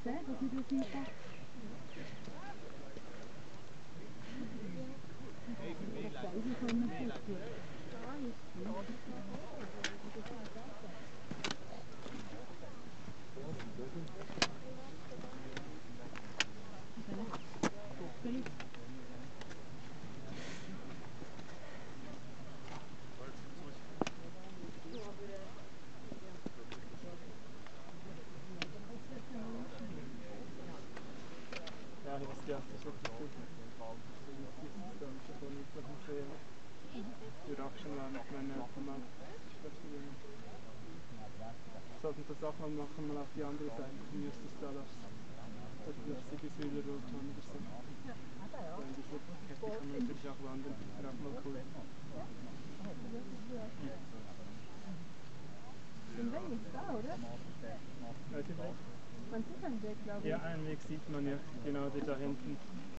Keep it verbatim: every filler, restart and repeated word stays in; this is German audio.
gesehen, dass ich das einpacke? Das soll ich können putzen. Ja, ich weiß, das ist wirklich gut. Das ist schon nicht so sehr überraschend, wenn meine Automat sprechen. Sollten das auch mal machen, mal auf die andere Seite von Justus Dallas. Das lustige Sühler-Roton oder so. Weil diese Kette kann man natürlich auch wandern. Wäre auch mal cool. Den Weg ist da, oder? Welcher Weg? Man sieht einen Weg, glaube ich. Ja, einen Weg sieht man ja, genau der da hinten.